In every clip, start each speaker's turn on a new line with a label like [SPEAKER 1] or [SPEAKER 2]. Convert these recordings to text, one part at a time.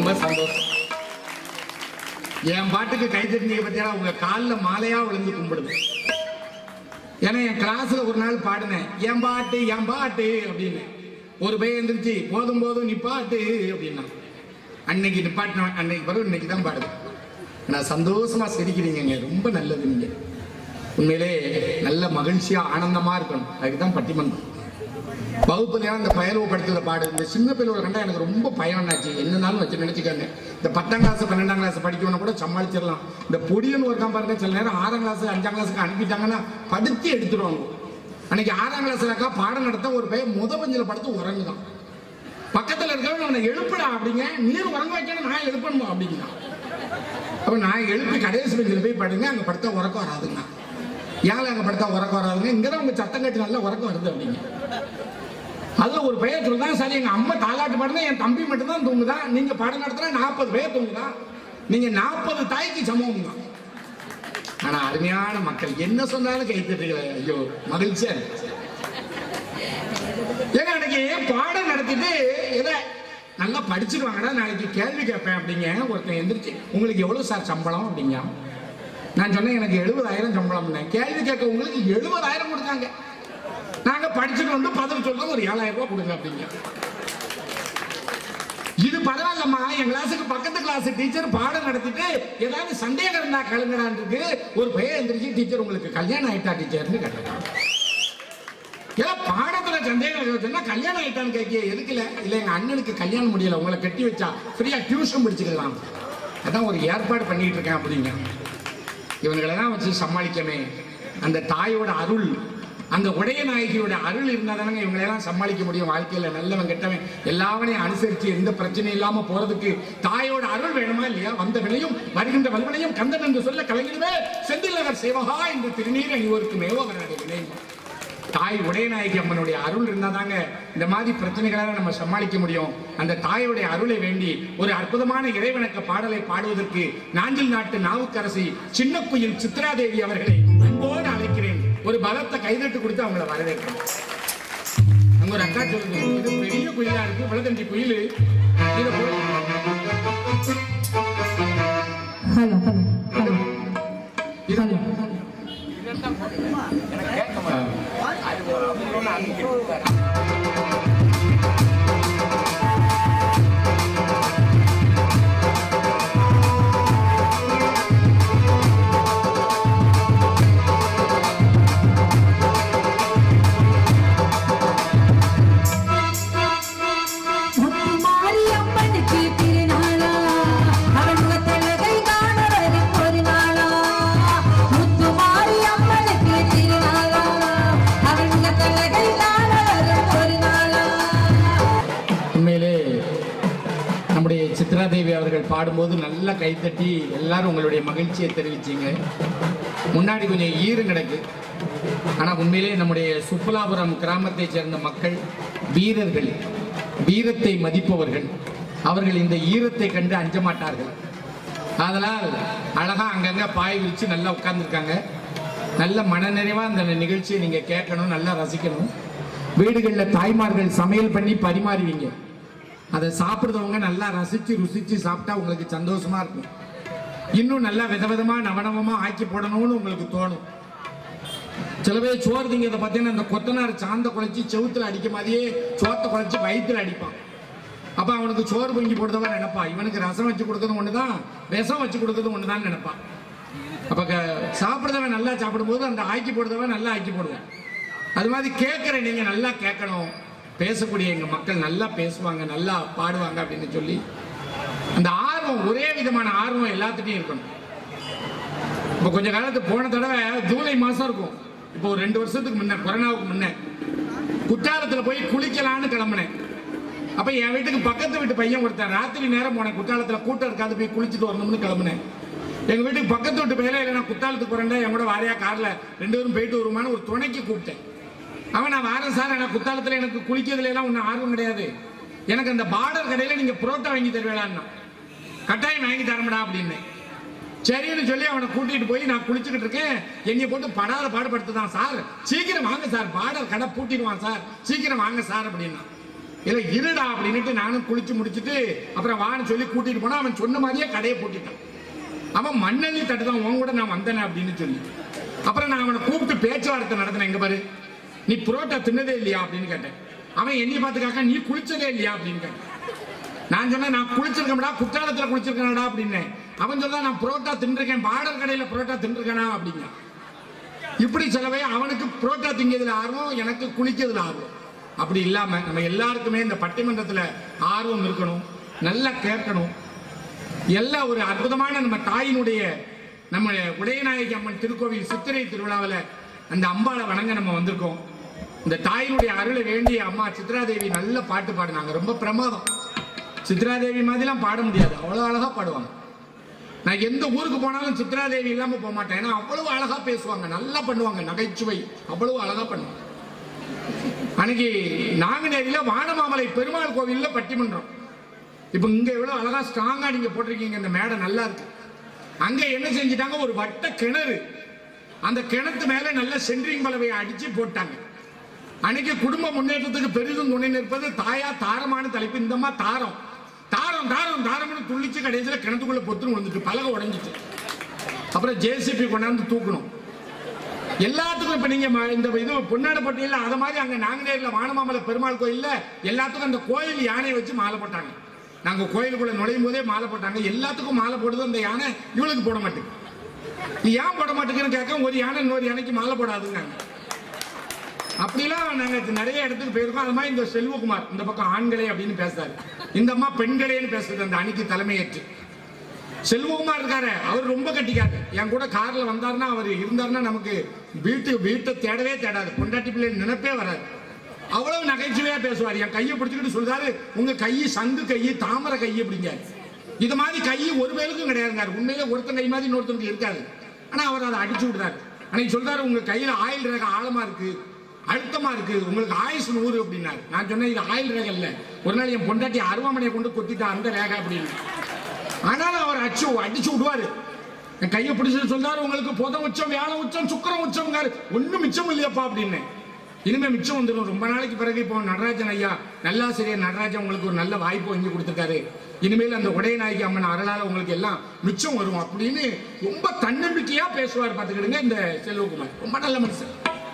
[SPEAKER 1] ரொம்ப சந்தோஷம். என் பாட்டுக்கு கை தட்டினீங்க பத்தியா, உங்க காலில் மாலையா விழுந்து கும்பிடுது. ஏன்னா என் கிளாஸ்ல ஒரு நாள் பாடினேன், என் பாட்டு அப்படின்னு. ஒரு பையன் எந்திரிச்சு போதும் போதும் நிப்பாட்டு அப்படின்னா. அன்னைக்கு நிப்பாட்டின அன்னைக்கு பிறகு இன்னைக்கு தான் பாடுது. நான் சந்தோஷமா சிரிக்கிறீங்க, ரொம்ப நல்லது. நீங்க உண்மையிலே நல்ல மகிழ்ச்சியா ஆனந்தமா இருக்கணும். அதுக்குதான் பட்டிமன்றம். வகுப்புல அந்த பயலவை படுத்துற பாடு, இந்த சின்ன பிள்ளைகளை கண்டா எனக்கு ரொம்ப பயம் ஆச்சு. என்னன்னாலும் வச்சு நினைச்சுக்காங்க. இந்த 10ஆம் கிளாஸ் 12ஆம் கிளாஸ் படிக்கணும்னா கூட சமாளிச்சிடலாம். இந்த பொடியன்னு ஒரு பாருங்க, சில நேரம் 6ஆம் கிளாஸ் 5ஆம் கிளாஸுக்கு அனுப்பிட்டாங்கன்னா படுத்தி எடுத்துருவாங்க. அன்னைக்கு 6ஆம் கிளாஸ்லக்கா பாடம் நடத்த ஒரு பையன் பெஞ்சில் படுத்து உறங்குதான். பக்கத்துல இருக்கவங்க அவனை எழுப்படா அப்படிங்க, நீர் உறங்க வைக்கணும், நான் எழுப்பணுமா அப்படிங்கிறான். அப்ப நான் எழுப்பி கடைசி பெஞ்சில் போய் படுங்க, அங்க படுத்தா உறக்கம் வராதுங்க. ஏன் அங்க படுத்தா உறக்கம் வராதுங்க, இங்கதான் உங்க சத்தம் கட்டு நல்லா உறக்கம் வருது அப்படிங்க. அதுல ஒரு பையன் சொல்லுதான், சரி எங்க அம்மா தாலாட்டு பாடுனா என் தம்பி மட்டும் தான் தூங்குதான், நீங்க பாடம் நடத்தினா 40 பேர் தூங்குதான், நீங்க 40 தாய்க்கு சமம் தான். ஆனா அருமையான மக்கள் என்ன சொன்னாலும் கைத்தட்டுங்களே, ஐயோ மகிழ்ச்சியா இருக்கு. ஏங்க அன்னைக்கு பாடம் நடத்திட்டு எதை நல்லா படிச்சுருவாங்கடா, நாளைக்கு கேள்வி கேட்பேன் அப்படிங்க. ஒருத்தன் எந்திரிச்சு, உங்களுக்கு எவ்வளவு சார் சம்பளம் அப்படிங்க. நான் சொன்னேன், எனக்கு 70,000 சம்பளம். கேள்வி கேட்க உங்களுக்கு 70,000 கொடுத்தாங்க, நாங்க படிச்சுட்டு வந்து பதில் சொல்றோம், ஒரு 7,000 ரூபாய் கொடுங்க அப்படிங்க. இது பரவாயில்லம்மா, என் கிளாஸுக்கு பக்கத்து கிளாஸ் டீச்சர் பாடம் நடத்திட்டு ஏதாவது சந்தேகம் இருந்தா கலங்கடான்னு ஒரு பையன் எந்திரிச்சு, டீச்சர் உங்களுக்கு கல்யாணம் ஆயிட்டா டீச்சர்னு கேட்டாங்க. ஏன் பாடத்துல சந்தேகம் சொன்னா கல்யாணம் ஆயிட்டான்னு கேட்க எதுக்குல, இல்ல எங்க அண்ணனுக்கு கல்யாணம் முடியல, உங்களை கட்டி வச்சா ஃப்ரீயா டியூஷன் படிச்சுக்கலாம், அதான் ஒரு ஏற்பாடு பண்ணிட்டு இருக்கேன் அப்படிங்க. இவங்களெல்லாம் வச்சு சமாளிக்கமே. அந்த தாயோட அருள், அந்த உடைய நாயகியோட அருள் இருந்தாதானங்க இவங்களெல்லாம் சமாளிக்க முடியும். வாழ்க்கையில நல்லவன் கெட்டவன் எல்லாவனையும் அனுசரிச்சு எந்த பிரச்சனையும் இல்லாம போறதுக்கு தாயோட அருள் வேணுமா இல்லையா? வந்த வினையும் வருகின்ற வல்வனையும் கந்தன் என்று சொல்ல கலைஞருமே செந்தில் நகர் சேவகா என்று திருநீர் அணிவோருக்கு மேவோ அவருடைய வினை. தாய் உடையநாயகி அம்மனுடைய அருள் இருந்தாதாங்க இந்த மாதிரி பிரச்சனைகளால நம்ம சமாளிக்க முடியும். அந்த தாயோடைய அருளை வேண்டி ஒரு அற்புதமான இறைவணக்க பாடலை பாடுவதற்கு நாஞ்சில் நாட்டு நாவுக்கரசி சின்ன குயில் சித்ராதேவி அவர்களை அன்போடு அழைக்கிறேன். ஒரு பலத்தை கைதட்டு கொடுத்து அவங்கள வரவேற்கிறோம். அங்க ஒரு அக்கா சொல்லுங்க, இது பெரிய குயிலா இருக்கு, விளதண்டி குயில். சித்ராதேவி அவர்கள் பாடும்போது நல்லா கைத்தட்டி எல்லாரும் உங்களுடைய மகிழ்ச்சியை தெரிவிச்சீங்க. முன்னாடி கொஞ்சம் ஈறு நடக்கு. ஆனா உண்மையிலே நம்முடைய சுப்புலாபுரம் கிராமத்தை சேர்ந்த மக்கள் வீரர்கள், வீரத்தை மதிப்பவர்கள். அவர்கள் இந்த ஈரத்தை கண்டு அஞ்ச மாட்டார்கள். அதனால் அழகா அங்கங்க பாய் விரிச்சு நல்லா உட்கார்ந்துருக்காங்க. நல்ல மனநிறைவா அந்த நிகழ்ச்சியை நீங்க கேட்கணும், நல்லா ரசிக்கணும். வீடுகளில் தாய்மார்கள் சமையல் பண்ணி பரிமாறுவீங்க. அதை சாப்பிடுறவங்க நல்லா ரசிச்சு ருசிச்சு சாப்பிட்டா உங்களுக்கு சந்தோஷமா இருக்கும். இன்னும் நல்லா விதவிதமா நவனவமா ஆக்கி போடணும்னு உங்களுக்கு தோணும். சில பேர் சோறு திங்கிறத பார்த்தீங்கன்னா இந்த கொத்தனார் சாந்த குழைச்சி செவுத்துல அடிக்க மாதிரியே சோத்தை குழைச்சி வயிற்றுல அடிப்பான். அப்ப அவனுக்கு சோறு பொங்கி போடுறவன் நினைப்பான், இவனுக்கு ரசம் வச்சு கொடுக்கறது ஒண்ணுதான், விஷம் வச்சு கொடுக்கறது ஒண்ணுதான் நினைப்பான். அப்ப சாப்பிடுறவன் நல்லா சாப்பிடும்போது அந்த ஆக்கி போடுறவன் நல்லா ஆக்கி போடுவான். அது மாதிரி கேட்கிற நீங்க நல்லா கேட்கணும். பேசக்கூடிய எங்க மக்கள் நல்லா பேசுவாங்க, நல்லா பாடுவாங்க அப்படின்னு சொல்லி அந்த ஆர்வம், ஒரே விதமான ஆர்வம் எல்லாத்துட்டையும் இருக்கணும். இப்போ கொஞ்ச காலத்துக்கு போன தடவை ஜூலை மாசம் இருக்கும். இப்போ ஒரு 2 வருஷத்துக்கு முன்ன, கொரோனாவுக்கு முன்ன குற்றாலத்துல போய் குளிக்கலான்னு கிளம்பினேன். அப்ப என் வீட்டுக்கு பக்கத்து வீட்டு பையன் ஒருத்தன் ராத்திரி நேரம் போனேன், குற்றாலத்துல கூட்டம் இருக்காது, போய் குளிச்சுட்டு வரணும்னு கிளம்பினேன். எங்க வீட்டுக்கு பக்கத்து வீட்டு பையன், இல்லை நான் குற்றாலத்துக்கு போறேன்டா, என் கூட வாரியா கார்ல 2 பேரும் போயிட்டு வருமானு ஒரு துணைக்கு கூப்பிட்டேன். அவன் நான் வாரேன் சார், ஆனால் குத்தாலத்தில் எனக்கு குளிக்கிறதுல எல்லாம் ஒன்றும் ஆர்வம் கிடையாது, எனக்கு அந்த பார்டர் கடையில் நீங்கள் புரோட்டா வாங்கி தருவேளான்னா. கட்டாயம் வாங்கி தரமுடா அப்படின்னு சரின்னு சொல்லி அவனை கூட்டிட்டு போய் நான் குளிச்சுக்கிட்டு இருக்கேன். என்னை போட்டு படாத பாடுபடுத்துதான். சார் சீக்கிரம் வாங்க சார், பார்டர் கடை பூட்டிடுவான் சார், சீக்கிரம் வாங்க சார் அப்படின்னா. இல்ல இருடா அப்படின்னுட்டு நானும் குளிச்சு முடிச்சுட்டு அப்புறம் வான்னு சொல்லி கூட்டிட்டு போனா அவன் சொன்ன மாதிரியே கடையை போட்டுட்டான். அவன் மண்ணள்ளி தட்டுதான் உன் கூட நான் வந்தேன் அப்படின்னு சொல்லி. அப்புறம் நான் அவனை கூப்பிட்டு பேச்சுவார்த்தை நடத்தினேன். எங்க பாரு, நீ புரோட்டா தின்னதே இல்லையா அப்படின்னு கேட்டேன். அவன் என்னைய பார்த்து காக்கா நீ குளிச்சதே இல்லையா அப்படின்னு கேட்டேன். நான் சொன்னேன் நான் குளிச்சிருக்கேன்டா, குற்றாலத்துல குளிச்சிருக்கேன்டா அப்படின்னு. அவன் சொல்ல நான் புரோட்டா தின்றுருக்கேன், பார்டர் கடையில புரோட்டா தின்றுருக்கேனா அப்படிங்க. இப்படி சொல்லவே அவனுக்கு புரோட்டா திங்கிறதுல ஆர்வம், எனக்கு குளிக்கிறதுல ஆர்வம். அப்படி இல்லாம நம்ம எல்லாருக்குமே இந்த பட்டிமன்றத்துல ஆர்வம் இருக்கணும், நல்லா கேட்கணும். எல்லாம் ஒரு அற்புதமான நம்ம தாயினுடைய நம்ம உடையநாயகி அம்மன் திருக்கோவில் சித்திரை திருவிழாவில் அந்த அம்பாளை வணங்க நம்ம வந்திருக்கோம். இந்த தாயினுடைய அருளை வேண்டிய அம்மா சித்ராதேவி நல்ல பாட்டு பாடினாங்க, ரொம்ப பிரமாதம். சித்ராதேவி மாதிரிலாம் பாட முடியாது, அவ்வளோ அழகா பாடுவாங்க. நான் எந்த ஊருக்கு போனாலும் சித்ராதேவி இல்லாம போக மாட்டேன். ஏன்னா அவ்வளவு அழகா பேசுவாங்க, நல்லா பண்ணுவாங்க, நகைச்சுவை அவ்வளவு அழகா பண்ணுவாங்க. அன்னைக்கு நாங்குநேரியில வானமாமலை பெருமாள் கோவில்ல பட்டிமன்றம். இப்ப இங்க எவ்வளவு அழகா ஸ்ட்ராங்கா நீங்க போட்டிருக்கீங்க, இந்த மேடை நல்லா இருக்கு. அங்க என்ன செஞ்சிட்டாங்க, ஒரு வட்ட கிணறு, அந்த கிணத்து மேல நல்ல சென்ட்ரிங் பலவையை அடிச்சு போட்டாங்க. அன்னைக்கு குடும்ப முன்னேற்றத்துக்கு பெரிதும் துணை நிற்பது தாயா தாரமான தலைப்பு. இந்தமா தாரம் தாரம் தாரம் தாரம்னு துள்ளிச்சு கடைசியில் கிணத்துக்குள்ள பொத்துன்னு வந்துட்டு பலகை உடஞ்சிட்டு அப்புறம் ஜேசிபி கொண்டாந்து தூக்கணும். எல்லாத்துக்கும் இப்ப நீங்க இந்த இது பொன்னாடப்பட்டியில அத மாதிரி அங்க நாங்குநேரில் வானமாமலை பெருமாள் கோயில்ல எல்லாத்துக்கும் அந்த கோயில் யானையை வச்சு மாலை போட்டாங்க. நாங்க கோயிலுக்குள்ள நுழையும் போதே மாலை போட்டாங்க. எல்லாத்துக்கும் மாலை போடுது, அந்த யானை இவளுக்கு போட மாட்டேங்குது. நீ ஏன் போட மாட்டேங்குன்னு கேட்க, ஒரு யானை இன்னொரு யானைக்கு மாலை போடாதுங்க. அப்படிலாம் நாங்க நிறைய இடத்துக்கு போயிருக்கோம். அது மாதிரி இந்த செல்வகுமார் இந்த பக்கம் ஆண்களே அப்படின்னு பேசுறாரு, இந்த அம்மா பெண்களேன்னு பேசுறது அந்த அணிக்கு தலைமையேற்று. செல்வகுமார் இருக்காரு, அவர் ரொம்ப கட்டிக்காரு. என் கூட கார்ல வந்தாருன்னா, அவர் இருந்தாருன்னா நமக்கு வீட்டை தேடவே தேடாது, பொண்டாட்டி பிள்ளை நினைப்பே வராது. அவ்வளவு நகைச்சுவையா பேசுவார். என் கையை பிடிச்சிக்கிட்டு சொல்றாரு, உங்க கை சங்கு கை, தாமரை கை அப்படிங்க. இது மாதிரி கை ஒரு பேருக்கும் கிடையாதுங்க. உண்மையில ஒருத்தன் கை மாதிரி இன்னொருத்தருக்கு இருக்காது. ஆனா அவர் அதை அடிச்சு விடுறாரு. அன்னைக்கு சொல்றாரு, உங்க கையில ஆயில் ரேகை ஆழமா இருக்கு, அழுத்தமா இருக்கு, உங்களுக்கு ஆயுசு 100 அப்படின்னாரு. நான் சொன்னேன் இது ஆயில் ரேகை இல்ல, ஒரு நாள் என் பொண்டாட்டி அருவாமனையை கொண்டு கொத்திட்டா அந்த ரேகை அப்படின்னு. ஆனாலும் அவர் அடிச்சு விடுவாரு. என் கையை பிடிச்சு சொல்றாரு, உங்களுக்கு புதன் உச்சம், வியாழ உச்சம், சுக்கிரம் உச்சம், ஒண்ணும் மிச்சம் இல்லையப்பா அப்படின்னு. இனிமே மிச்சம் வந்துடும். ரொம்ப நாளைக்கு பிறகு இப்போ நடராஜன் ஐயா, நல்லாசிரியர் நடராஜன் உங்களுக்கு ஒரு நல்ல வாய்ப்பு வாங்கி கொடுத்துருக்காரு. இனிமேல் அந்த உடையநாயகி அம்மன் அருளால உங்களுக்கு எல்லாம் மிச்சம் வரும் அப்படின்னு ரொம்ப தன்னம்பிக்கையா பேசுவார். பார்த்துக்கிடுங்க இந்த செல்வகுமார், ரொம்ப நல்ல மனுஷன்.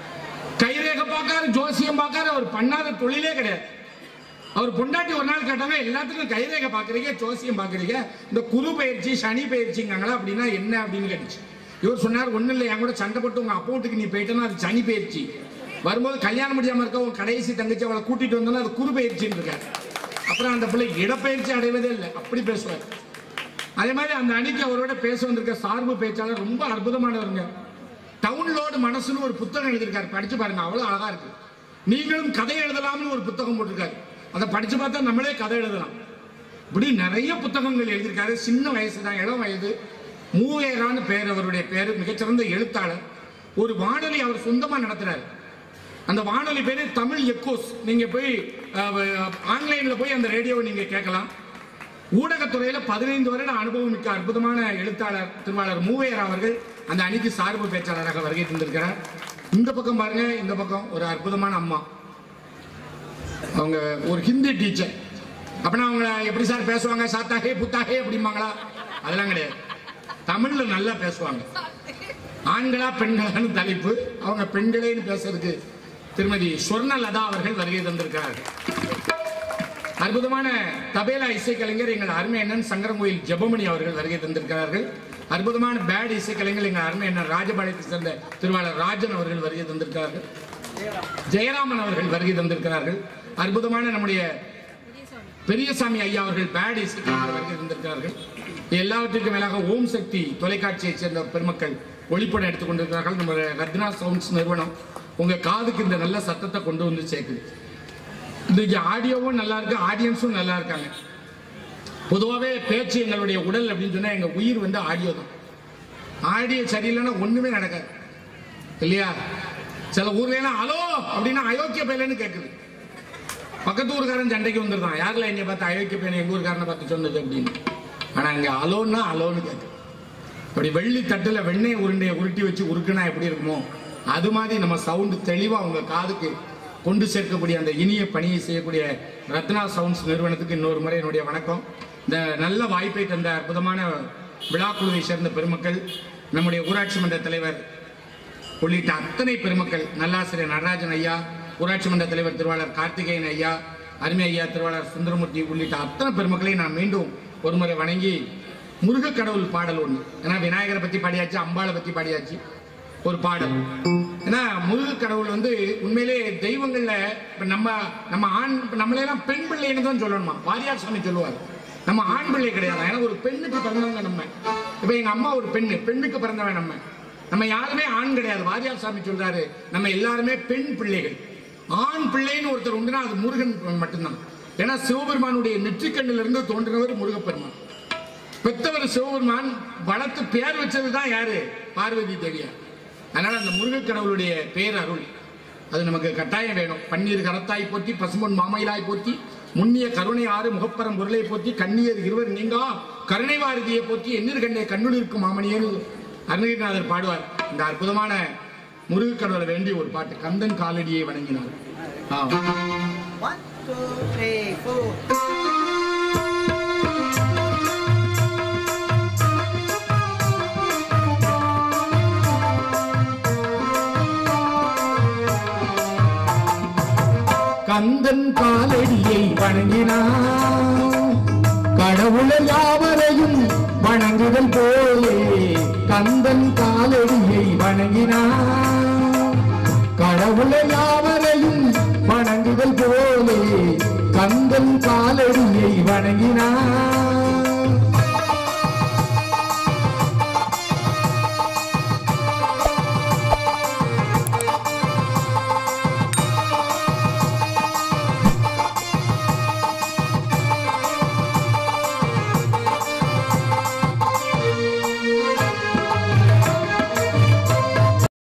[SPEAKER 1] கைரேகை பார்க்காரு, ஜோசியம் பார்க்காரு, அவர் பண்ணாத தொழிலே கிடையாது. அவர் பொண்டாட்டி ஒரு நாள் கேட்டாங்க, எல்லாத்துக்கும் கைரேகை பார்க்குறீங்க, ஜோசியம் பார்க்குறீங்க, இந்த குரு பயிற்சி சனி பயிற்சிங்காங்களா அப்படின்னா என்ன அப்படின்னு கேட்டுச்சு. இவர் சொன்னார், ஒன்றும் இல்லை, என் கூட சண்டை போட்டு உங்க அப்பா வீட்டுக்கு நீ போயிட்டேன்னா அது சனி பயிற்சி, வரும்போது கல்யாணம் முடியாமல் இருக்க உன் கடைசி தங்கச்சி அவளை கூட்டிட்டு வந்தோன்னா அது குரு பயிற்சின்னு இருக்காரு. அப்புறம் அந்த பிள்ளை இடப்பயிற்சி அடைவதே இல்லை, அப்படி பேசுவார். அதே மாதிரி அந்த அணிக்கு அவரோட பேச வந்திருக்க சார்பு பேச்சாளர் ரொம்ப அற்புதமானவருங்க. டவுன்லோடு மனசுன்னு ஒரு புத்தகம் எழுதியிருக்காரு, படிச்சு பாருங்க, அவ்வளவு அழகா இருக்கு. நீங்களும் கதை எழுதலாம்னு ஒரு புத்தகம் போட்டிருக்காரு, அதை படிச்சு பார்த்தா நம்மளே கதை எழுதலாம். இப்படி நிறைய புத்தகங்கள் எழுதியிருக்காரு. சின்ன வயசு தான், இளம் வயது. மூவேரான்னு பேர் அவருடைய பேரு. மிகச்சிறந்த எழுத்தாளர். ஒரு வானொலி அவர் சொந்தமா நடத்துறாரு. அந்த வானொலி பேரு தமிழ் எக்கோஸ். நீங்க போய் ஆன்லைன்ல போய் அந்த ரேடியோவை நீங்க கேட்கலாம். ஊடகத்துறையில 15 வருட அனுபவம் மிக்க அற்புதமான எழுத்தாளர் திருவாளர் மூவேரா அவர்கள் அந்த அணிக்கு சார்பு பேச்சாளராக வருகை தந்திருக்கிறார். இந்த பக்கம் பாருங்க, இந்த பக்கம் ஒரு அற்புதமான அம்மா, அவங்க ஒரு ஹிந்தி டீச்சர். அப்படின்னா அவங்க எப்படி சார் பேசுவாங்க, சாத்தாகே புத்தாகே அப்படிம்பாங்களா? அதெல்லாம் கிடையாது, தமிழ்ல நல்லா பேசுவாங்க. ஆண்களா பெண்களான்னு தலைப்பு, அவங்க பெண்களேன்னு பேசுறதுக்கு திருமதி சொர்ணலதா அவர்கள் வருகை தந்திருக்கிறார்கள். அற்புதமான தபேலா இசைக்கலைஞர் எங்கள் அருமை அண்ணன் சங்கரங்கோயில் ஜெபமணி அவர்கள் வருகை தந்திருக்கிறார்கள். அற்புதமான பேட் இசைக்கலைஞர் எங்கள் அருமை அண்ணன் ராஜபாளையத்தை சேர்ந்த திருவாளர் ராஜன் அவர்கள் வருகை தந்திருக்கிறார்கள். ஜெயராமன் அவர்கள் வருகை தந்திருக்கிறார்கள். அற்புதமான நம்முடைய பெரியசாமி ஐயா அவர்கள் பேட் இசைக்கலைஞர் வருகை தந்திருக்கிறார்கள். எல்லாவற்றிற்கும் மேலாக ஓம் சக்தி தொலைக்காட்சியை சேர்ந்த பெருமக்கள் ஒளிப்படம் எடுத்துக் கொண்டிருக்கிறார்கள். நம்ம ரத்னா சவுண்ட்ஸ் நிறுவனம் உங்க காதுக்கு இந்த நல்ல சத்தத்தை கொண்டு வந்து சேர்க்குது. இன்னைக்கு ஆடியோவும் நல்லா இருக்கு, ஆடியன்ஸும் நல்லா இருக்காங்க. பொதுவாகவே பேச்சு எங்களுடைய உடல் அப்படின்னு சொன்னா எங்க உயிர் வந்து ஆடியோ தான். ஆடியோ சரியில்லைன்னா ஒண்ணுமே நடக்காது இல்லையா? சில ஊர்ல எல்லாம் அலோ அப்படின்னா அயோக்கிய பையலன்னு கேட்குது. பக்கத்து ஊருக்காரன் சண்டைக்கு வந்துருதான், யாரில் என்னை பார்த்து அயோக்கிய பையனை எங்க ஊருக்காரனை பார்த்து சொன்னது அப்படின்னு. ஆனா இங்க அலோன்னா அலோன்னு கேட்குது. அப்படி வெள்ளி தட்டுல வெண்ணெய் உருண்டையை உருட்டி வச்சு உருக்குனா எப்படி இருக்குமோ அது மாதிரி நம்ம சவுண்டு தெளிவா உங்க காதுக்கு கொண்டு சேர்க்கக்கூடிய அந்த இனிய பணியை செய்யக்கூடிய ரத்னா சவுண்ட்ஸ் நிறுவனத்துக்கு இன்னொரு முறை என்னுடைய வணக்கம். இந்த நல்ல வாய்ப்பை தந்த அற்புதமான விழாக்குழுவை சேர்ந்த பெருமக்கள், நம்முடைய ஊராட்சி மன்ற தலைவர் உள்ளிட்ட அத்தனை பெருமக்கள், நல்லாசிரியர் நடராஜன் ஐயா, ஊராட்சி மன்ற தலைவர் திருவாளர் கார்த்திகேயன் ஐயா, அருமை ஐயா திருவாளர் சுந்தரமூர்த்தி உள்ளிட்ட அத்தனை பெருமக்களையும் நான் மீண்டும் ஒருமுறை வணங்கி முருக கடவுள் பாடல் ஒன்று. ஏன்னா விநாயகரை பற்றி பாடியாச்சு, அம்பாளை பற்றி பாடியாச்சு, ஒரு பாடல். ஏன்னா முருக கடவுள் வந்து உண்மையிலே தெய்வங்கள்ல நம்ம ஆண் நம்மளெல்லாம் பெண் பிள்ளைன்னு தான் சொல்லணுமா. வாரியார் சாமி சொல்லுவார், நம்ம ஆண் பிள்ளை கிடையாது. ஏன்னா ஒரு பெண்ணுக்கு பிறந்தவங்க நம்ம. இப்ப எங்க அம்மா ஒரு பெண்ணுக்கு பிறந்தவன் நம்ம யாருமே ஆண் கிடையாது. வாரியார் சாமி சொல்றாரு, நம்ம எல்லாருமே பெண் பிள்ளைகள். ஆண் பிள்ளைன்னு ஒருத்தர் உண்டுனா அது முருகன் மட்டும்தான். ஏன்னா சிவபெருமானுடைய நெற்றிக்கண்ணிலிருந்து தோன்றினவர் முருகப்பெருமான். பெத்தவர் சிவபெருமான், வளர்த்து பேர் வச்சதுதான் யாரு? பார்வதி தேவியார். அதனால அந்த முருகக் கடவுளுடைய பேரருள் அது நமக்கு கட்டாயம் வேணும். பன்னீர் கரத்தாய் போற்றி, பசும்பொன் மாமயிலாய் போற்றி, முன்னிய கருணை ஆறு முகப்பரம் பொருளை போற்றி, கண்ணியர் இருவர் நீங்கா கருணை வாரதியை போற்றி, எண்ணீர் கண்ணே கண்ணுளிருக்கும் மாமணியேன்னு அருணகிரிநாதர் பாடுவார். இந்த அற்புதமான முருகக் கடவுளை வேண்டிய ஒரு பாட்டு, கந்தன் காலடியை வணங்கினார். கந்தன் காலடியை வணங்கினார், கடவுளை யாவரையும் வணங்குதல் போலே. கந்தன் காலடியை வணங்கினார், கடவுளை யாவரையும் வணங்குதல் போலே. கந்தன் காலடியை வணங்கினார்,